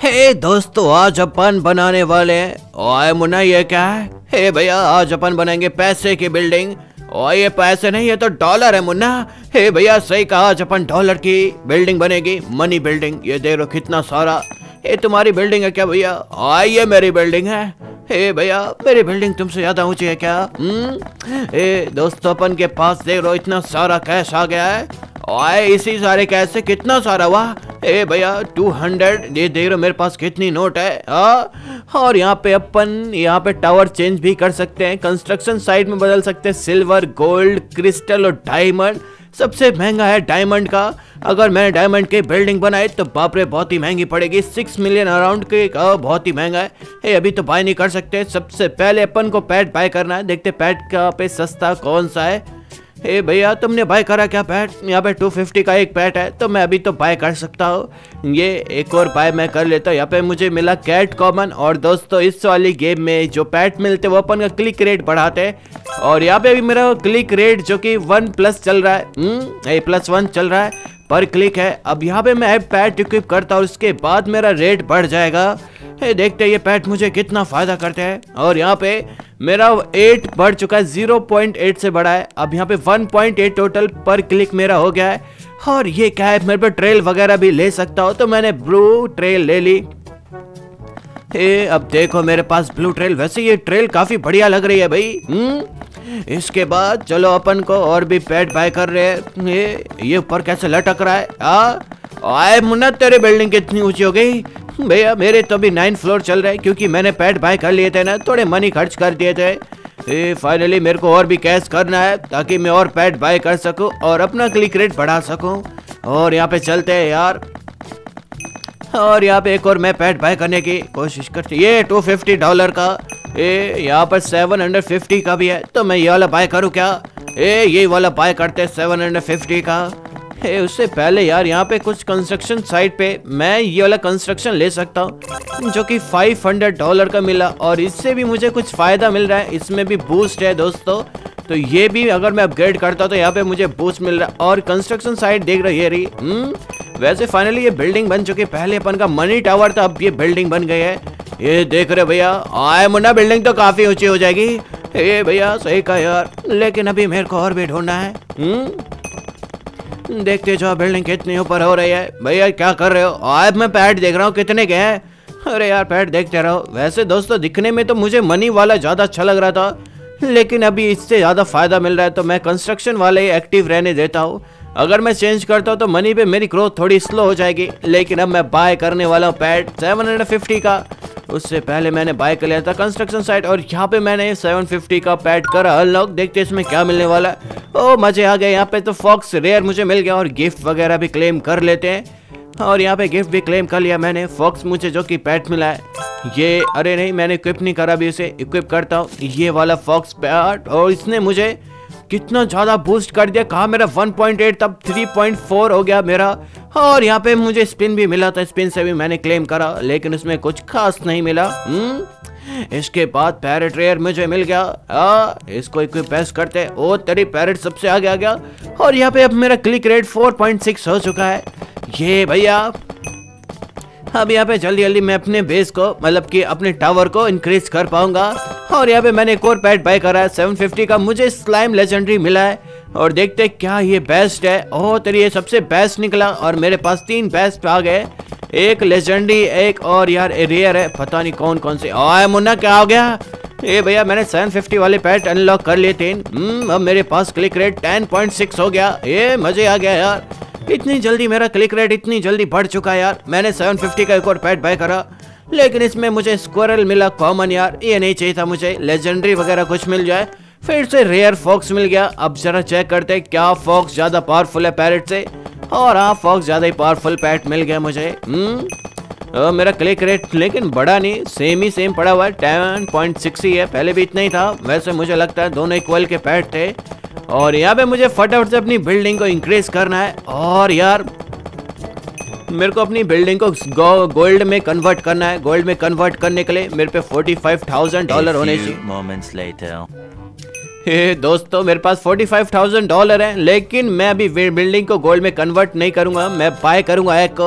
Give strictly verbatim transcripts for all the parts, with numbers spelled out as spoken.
हे दोस्तों, आज अपन बनाने वाले हैं। ओए मुन्ना, ये क्या है? हे भैया, आज अपन बनाएंगे पैसे की बिल्डिंग। और ये पैसे नहीं, ये तो डॉलर है मुन्ना। हे भैया, सही कहा, आज अपन डॉलर की बिल्डिंग बनेगी, मनी बिल्डिंग। ये देख लो कितना सारा। ये तुम्हारी बिल्डिंग है क्या भैया? आ, ये मेरी बिल्डिंग है। हे भैया, मेरी बिल्डिंग तुमसे ज्यादा ऊंची है क्या? हम्म ए दोस्तों, अपन के पास देख लो इतना सारा कैश आ गया है। ओए, इसी सारे कैश से कितना सारा हुआ? ए भैया, टू हंड्रेड। ये देख रहे हो मेरे पास कितनी नोट है। आ? और यहाँ पे अपन यहाँ पे टावर चेंज भी कर सकते हैं, कंस्ट्रक्शन साइट में बदल सकते हैं। सिल्वर, गोल्ड, क्रिस्टल और डायमंड। सबसे महंगा है डायमंड का। अगर मैंने डायमंड की बिल्डिंग बनाई तो बाप रे, बहुत ही महंगी पड़ेगी। सिक्स मिलियन अराउंड के, बहुत ही महंगा है। ए, अभी तो बाय नहीं कर सकते। सबसे पहले अपन को पैट बाय करना है। देखते पैट का पे सस्ता कौन सा है। ए भैया, तुमने बाय करा क्या पैट? यहाँ पे टू फिफ्टी का एक पैट है, तो मैं अभी तो बाय कर सकता हूँ। ये एक और बाय मैं कर लेता हूँ। यहाँ पे मुझे मिला कैट कॉमन। और दोस्तों, इस वाली गेम में जो पैट मिलते वो अपन का क्लिक रेट बढ़ाते हैं। और यहाँ पे भी मेरा क्लिक रेट जो कि वन प्लस चल रहा है, हम्म ए प्लस वन चल रहा है पर क्लिक है। अब यहाँ पे मैं पैट इक्विप करता हूँ, उसके बाद मेरा रेट बढ़ जाएगा। ए, देखते हैं ये पैट मुझे कितना फायदा करते हैं। और यहाँ पे मेरा एट बढ़ चुका है, ज़ीरो पॉइंट एट से बढ़ा है। अब यहाँ पे वन पॉइंट एट टोटल पर क्लिक मेरा हो गया है। और ये क्या है, मेरे पे ट्रेल वगैरह भी ले सकता हूँ, तो मैंने ब्लू ट्रेल ले ली। ए, अब देखो मेरे पास ब्लू ट्रेल। वैसे ये ट्रेल काफी बढ़िया लग रही है भाई। हम्म इसके बाद चलो अपन को और भी पैट बाय कर रहे हैं। ये ये ऊपर कैसे लटक रहा है? आ आए मुन्ना, तेरे बिल्डिंग कितनी ऊंची हो गई? भैया, मेरे तो अभी नाइन फ्लोर चल रहे हैं, क्योंकि मैंने पैट बाय कर लिए थे ना, थोड़े मनी खर्च कर दिए थे। ए, फाइनली मेरे को और भी कैश करना है, ताकि मैं और पैट बाय कर सकूं और अपना क्लिक रेट बढ़ा सकूं। और यहाँ पे चलते हैं यार। और यहाँ पे एक और मैं पैट बाय करने की कोशिश करती। ये टू फिफ्टी डॉलर का। ए, यहाँ पर सेवन हंड्रेड फिफ्टी का भी है, तो मैं ये वाला बाय करूँ क्या? ए, ये वाला बाय करते सेवन हंड्रेड फिफ्टी का। ए, उससे पहले यार, यहाँ पे कुछ कंस्ट्रक्शन साइट पे मैं ये वाला कंस्ट्रक्शन ले सकता हूँ, जो कि फाइव हंड्रेड डॉलर का मिला। और इससे भी मुझे कुछ फायदा मिल रहा है। इसमें भी बूस्ट है दोस्तों, तो ये भी अगर मैं अपग्रेड करता तो यहाँ पे मुझे बूस्ट मिल रहा है। और कंस्ट्रक्शन साइट देख रहे, ये रही। हम्म वैसे फाइनली ये बिल्डिंग बन चुकी है। पहले अपन का मनी टावर था, अब ये बिल्डिंग बन गई है। ये देख रहे भैया, आए मुन्ना, बिल्डिंग तो काफी ऊंची हो जाएगी। ए भैया, सही कहा यार, लेकिन अभी मेरे को और भी ढूंढना है। हम्म देखते जाओ बिल्डिंग कितनी ऊपर हो रही है। भैया क्या कर रहे हो? आज मैं पैट देख रहा हूँ, कितने के हैं? अरे यार, पैट देखते रहो। वैसे दोस्तों, दिखने में तो मुझे मनी वाला ज्यादा अच्छा लग रहा था, लेकिन अभी इससे ज्यादा फायदा मिल रहा है, तो मैं कंस्ट्रक्शन वाले ही एक्टिव रहने देता हूँ। अगर मैं चेंज करता हूँ तो मनी पे मेरी ग्रोथ थोड़ी स्लो हो जाएगी। लेकिन अब मैं बाय करने वाला हूँ पैट सेवन हंड्रेड फिफ्टी का। उससे पहले मैंने बाय कर लिया था कंस्ट्रक्शन साइट, और यहाँ पे मैंने सेवन फिफ्टी का पैट करा अनलॉक। देखते इसमें क्या मिलने वाला है। ओ मजे आ गए। यहाँ पे तो फॉक्स रेयर मुझे मिल गया, और गिफ्ट वगैरह भी क्लेम कर लेते हैं। और यहाँ पे गिफ्ट भी क्लेम कर लिया मैंने। फॉक्स मुझे जो कि पैट मिला है ये, अरे नहीं, मैंने इक्विप नहीं करा, अभी इसे इक्विप करता हूँ। ये वाला फॉक्स पैट, और इसने मुझे कितना ज्यादा बूस्ट कर दिया। कहा मेरा वन पॉइंट एट, तब थ्री पॉइंट फोर हो गया मेरा। और यहाँ पे मुझे स्पिन भी मिला था, स्पिन से भी मैंने क्लेम करा, लेकिन उसमें कुछ खास नहीं मिला। हम्म इसके बाद पैरेट रेयर मुझे मिल गया। आ, इसको इक्विप करते। ओ तेरी, पैरेट सबसे आगे आ गया। और यहाँ पे अब मेरा click rate four point six हो चुका है। ये भैया, अब यहाँ पे जल्दी जल्दी मैं अपने बेस को, मतलब कि अपने टावर को इंक्रीज कर पाऊंगा। और यहाँ पे मैंने एक और पैट बाय करा है सेवन फिफ्टी का। मुझे स्लाइम लेजेंडरी मिला है, और देखते क्या ये बेस्ट है। ओह तेरी, ये सबसे बेस्ट निकला, और मेरे पास तीन बेस्ट आ गए। एक लेजेंडरी, एक और यार रेयर है, पता नहीं कौन कौन से। आए मुन्ना, क्या हो गया? ये भैया, मैंने सेवन फिफ्टी वाले पैट अनलॉक कर लिए थे। हम्म अब मेरे पास click rate ten point six हो गया। ये मजे आ गया यार, इतनी जल्दी मेरा क्लिक रेट इतनी जल्दी बढ़ चुका है यार। मैंने सेवन फिफ्टी का एक और पैट बाय करा, लेकिन इसमें मुझे स्क्वायरल मिला कॉमन। यार ये नहीं चाहिए था मुझे। लेजेंडरी वगैरह कुछ मिल जाए। फिर से रेयर फॉक्स मिल गया। अब जरा चेक करते हैं क्या फॉक्स ज्यादा पावरफुल है पैरेट से। और हाँ, फॉक्स ज्यादा ही पावरफुल पैट मिल गया मुझे। हम्म मेरा क्लिक रेट लेकिन बड़ा नहीं, सेम ही सेम पड़ा हुआ है, टेन पॉइंट सिक्स ही है। पहले भी इतना ही था। वैसे मुझे लगता है दोनों इक्वल के पैट थे। और यहाँ पे मुझे फटाफट से अपनी बिल्डिंग को इंक्रीज करना है। और यार, मेरे को अपनी बिल्डिंग को गो, गोल्ड में कन्वर्ट करना है। गोल्ड में कन्वर्ट करने के लिए मेरे पे फोर्टी फाइव थाउजेंड डॉलर होने चाहिए। हे दोस्तों, मेरे पास फोर्टी फाइव थाउजेंड डॉलर है, लेकिन मैं अभी बिल्डिंग को गोल्ड में कन्वर्ट नहीं करूंगा। मैं बाय करूंगा एक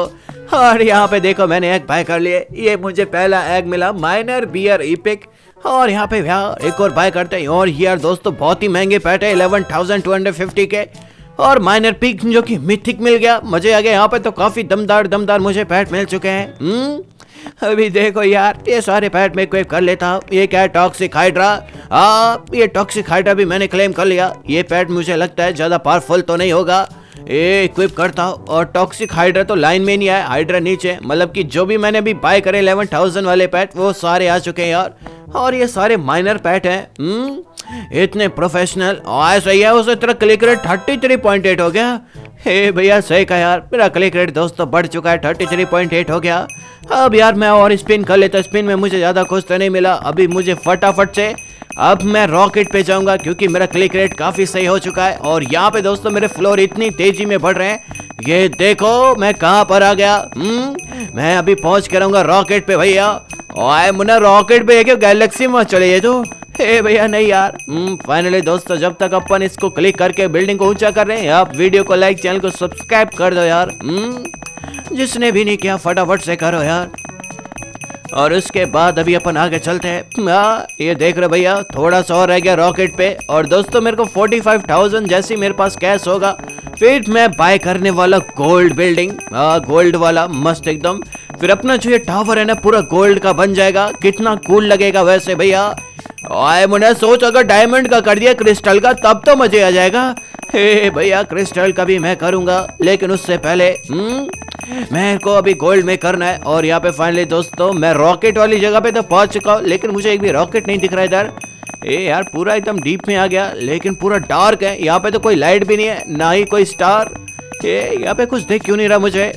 और यहाँ पे देखो मैंने एग बाय कर लिए। ये मुझे पहला एग मिला माइनर बियर इपिक। और यहाँ पे यार एक और बाय करते हैं। और यार दोस्तों बहुत ही महंगे पैट है, eleven thousand two hundred fifty के। और माइनर पिक जो कि मिथिक मिल गया, मजे आ गए। यहाँ पे तो काफी दमदार दमदार मुझे पैट मिल चुके हैं। हम्म अभी देखो यार ये सारे पैट में क्लेम कर लेता हूँ। ये क्या है, टॉक्सिक हाइड्रा। आ, ये टॉक्सिक हाइड्रा भी मैंने क्लेम कर लिया। ये पैट मुझे लगता है ज्यादा पावरफुल तो नहीं होगा। ये इक्विप करता हूँ। और टॉक्सिक हाइड्रा तो लाइन में नहीं आया, हाइड्रा नीचे। मतलब कि जो भी मैंने भी बाय करे इलेवन थाउजेंड वाले पैट वो सारे आ चुके हैं यार। और ये सारे माइनर पैट हैं। हम्म इतने प्रोफेशनल। और सही है, उसे तेरा click rate thirty three point eight हो गया। हे भैया सही कहा यार, मेरा क्लिक रेट दोस्तों बढ़ चुका है, थर्टी थ्री पॉइंट एट हो गया। अब यार मैं और स्पिन कर लेता। स्पिन में मुझे ज्यादा कुछ तो नहीं मिला। अभी मुझे फटाफट से अब मैं रॉकेट पे जाऊंगा क्योंकि मेरा क्लिक रेट काफी सही हो चुका है। और यहाँ पे दोस्तों मेरे फ्लोर इतनी तेजी में बढ़ रहे हैं। ये देखो मैं कहाँ पर आ गया। हम्म मैं अभी पहुंच के रहूंगा रॉकेट पे भैया। ओए मुन्ना रॉकेट पे है क्या, गैलेक्सी में चले ये तो। हे भैया नहीं यार। फाइनली दोस्तों जब तक अपन इसको क्लिक करके बिल्डिंग को ऊंचा कर रहे हैं, आप वीडियो को लाइक, चैनल को सब्सक्राइब कर दो यार। जिसने भी नहीं किया फटाफट से करो यार। और उसके बाद अभी अपन आगे चलते हैं। आ, ये देख रहे भैया थोड़ा सा और रह गया रॉकेट पे। और दोस्तों मेरे को फोर्टी फाइव थाउजेंड जैसी मेरे पास कैश होगा फिर मैं बाय करने वाला गोल्ड बिल्डिंग। आ, गोल्ड वाला मस्त एकदम। फिर अपना जो ये टावर है ना पूरा गोल्ड का बन जाएगा। कितना कूल लगेगा वैसे भैया। आए मुन्ना सोच अगर डायमंड का कर दिया क्रिस्टल का तब तो मजे आ जाएगा। हे भैया क्रिस्टल का भी मैं करूंगा, लेकिन उससे पहले हम्म मेरे को अभी गोल्ड में करना है। और यहाँ पे फाइनली दोस्तों मैं रॉकेट वाली जगह पे तो पहुंच चुका हूँ, लेकिन मुझे एक भी रॉकेट नहीं दिख रहा इधर। ए यार पूरा एकदम डीप में आ गया, लेकिन पूरा डार्क है। यहाँ पे तो कोई लाइट भी नहीं है, ना ही कोई स्टार। ए यहाँ पे कुछ देख क्यों नहीं रहा मुझे।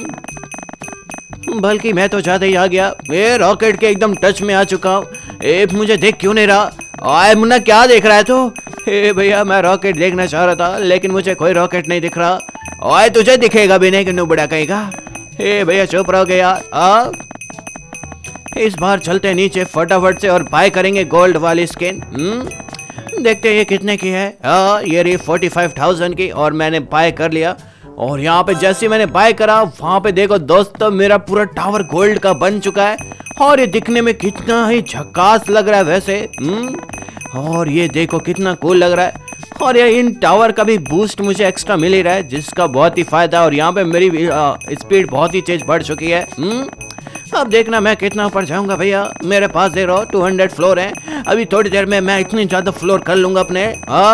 बल्कि मैं तो ज्यादा ही आ गया। ए रॉकेट के एकदम टच में आ चुका हूँ। ए मुझे देख क्यों नहीं रहा। आए मुन्ना क्या देख रहा है तू। हे भैया मैं रॉकेट देखना चाह रहा था, लेकिन मुझे कोई रॉकेट नहीं दिख रहा। ओए तुझे दिखेगा भी नहीं कि नुबड़ा कहेगा। हे भैया चुप रहोगे यार। आ इस बार चलते नीचे फटाफट से और बाय करेंगे गोल्ड वाली स्किन। हम्म देखते हैं ये कितने की है। आ, ये रही फोर्टी फाइव थाउजेंड की और मैंने बाय कर लिया। और यहाँ पे जैसे मैंने बाय करा वहां पे देखो दोस्तों मेरा पूरा टावर गोल्ड का बन चुका है। और ये दिखने में कितना ही झकास लग रहा है वैसे। हम्म और ये देखो कितना कूल लग रहा है। और ये इन टावर का भी बूस्ट मुझे एक्स्ट्रा मिल ही रहा है, जिसका बहुत ही फायदा। और यहाँ पे मेरी स्पीड बहुत ही तेज बढ़ चुकी है। हम्म अब देखना मैं कितना ऊपर जाऊंगा भैया। मेरे पास दे रहा टू हंड्रेड फ्लोर है। अभी थोड़ी देर में मैं इतनी ज्यादा फ्लोर कर लूंगा अपने।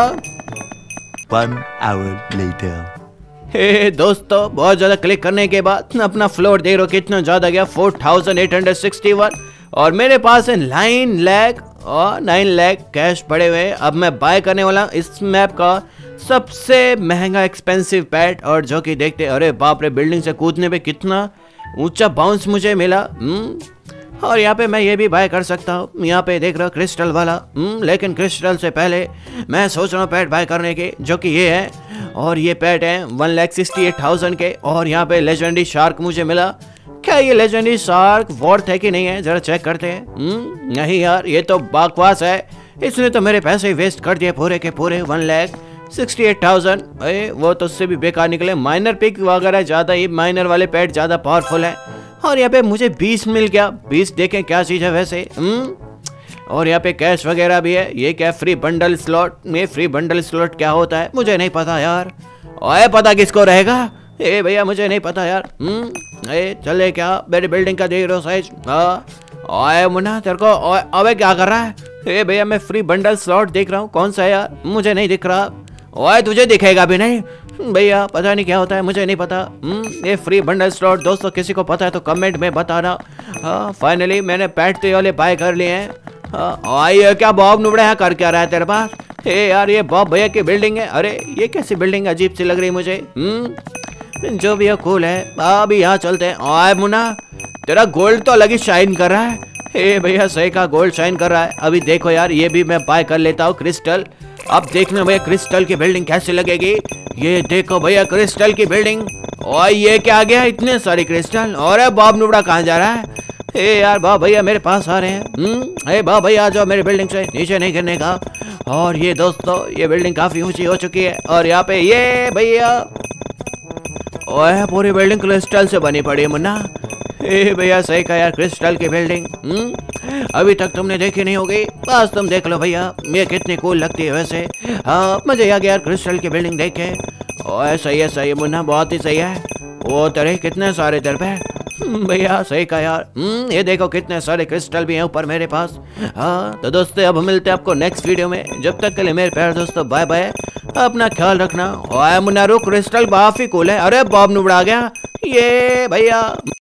One hour later. हे दोस्तों बहुत ज्यादा क्लिक करने के बाद अपना फ्लोर दे रहा कितना ज्यादा गया, four thousand eight hundred sixty one. और मेरे पास है नाइन लैख और नाइन लैख कैश पड़े हुए। अब मैं बाय करने वाला इस मैप का सबसे महंगा एक्सपेंसिव पैट। और जो कि देखते अरे बाप रे बिल्डिंग से कूदने पे कितना ऊंचा बाउंस मुझे मिला। हम्म और यहाँ पे मैं ये भी बाय कर सकता हूँ। यहाँ पे देख रहा हूँ क्रिस्टल वाला। हम्म लेकिन क्रिस्टल से पहले मैं सोच रहा हूँ पैट बाय करने के, जो कि ये है। और ये पैट है one lakh sixty eight thousand के। और यहाँ पे लेजेंडरी शार्क मुझे मिला। क्या ये लेजेंडरी शार्क वर्थ है कि नहीं है, जरा चेक करते हैं। हम्म नहीं यार ये तो बकवास है। इसने तो मेरे पैसे वेस्ट कर दिए पूरे के पूरे one lakh sixty eight thousand. अरे वो तो उससे भी बेकार निकले। माइनर पिक वगैरह ज्यादा ही, माइनर वाले पैट ज्यादा पावरफुल है। और यहाँ पे मुझे बीस मिल गया। बीस देखें क्या चीज है वैसे। हम्म और यहाँ पे कैश वगैरह भी है। ये क्या फ्री बंडल स्लॉट। ये फ्री बंडल स्लॉट क्या होता है मुझे नहीं पता यार। ओए पता किसको रहेगा। ए भैया मुझे नहीं पता यार। हम्म ए चले क्या मेरी बिल्डिंग का देख रहे हो साइज। हाँ ओए मुन्ना तेरे को अबे क्या कर रहा है। ए भैया मैं फ्री बंडल स्लॉट देख रहा हूँ, कौन सा है यार मुझे नहीं दिख रहा। ओए तुझे दिखेगा भी नहीं भैया, पता नहीं क्या होता है मुझे नहीं पता। हम्म ये फ्री बंडल स्लॉट दोस्तों किसी को पता है तो कमेंट में बताना। हाँ फाइनली मैंने पैट तो वाले बाय कर लिए हैं। हाँ ये क्या बॉब नुबड़ा है, कर क्या रहा है तेरे पास। हे यार ये बॉब भैया की बिल्डिंग है। अरे ये कैसी बिल्डिंग अजीब सी लग रही मुझे। हम्म जो भी है कूल है। अभी यहाँ चलते हैं। आए मुन्ना तेरा गोल्ड तो अलग ही शाइन कर रहा है। हे भैया सही का गोल्ड शाइन कर रहा है। अभी देखो यार ये भी मैं बाय कर लेता हूँ क्रिस्टल। अब देखना भैया क्रिस्टल की बिल्डिंग कैसे लगेगी। ये देखो भैया क्रिस्टल की बिल्डिंग। और ये क्या आ गया इतने सारे क्रिस्टल। और बॉब नुबड़ा कहाँ जा रहा है। ए यार बाब भैया मेरे पास आ रहे हैं। हम्म ए बाब भैया आ जाओ मेरी बिल्डिंग से, नीचे नहीं गिरने का। और ये दोस्तों ये बिल्डिंग काफी ऊंची हो चुकी है। और यहाँ पे ये भैया ओए पूरी बिल्डिंग क्रिस्टल से बनी पड़ी है मुन्ना। ए भैया सही कहा यार, क्रिस्टल की बिल्डिंग हम्म अभी तक तुमने देखी नहीं होगी, बस तुम देख लो भैया, ये कितनी कूल लगती है वैसे। हाँ मजे आ गया यार क्रिस्टल की बिल्डिंग देख के। ओए सही है सही है मुन्ना, बहुत ही सही है। वो तेरे कितने सारे तेरे पे भैया सही कहा यार। हम्म ये देखो कितने सारे क्रिस्टल भी हैं ऊपर मेरे पास। हाँ तो दोस्तों अब मिलते हैं आपको नेक्स्ट वीडियो में, जब तक के लिए मेरे प्यारे दोस्तों बाय बाय, अपना ख्याल रखना। ओए मुन्ना रुक, क्रिस्टल काफी कूल है। अरे बॉब नुबड़ा गया ये भैया।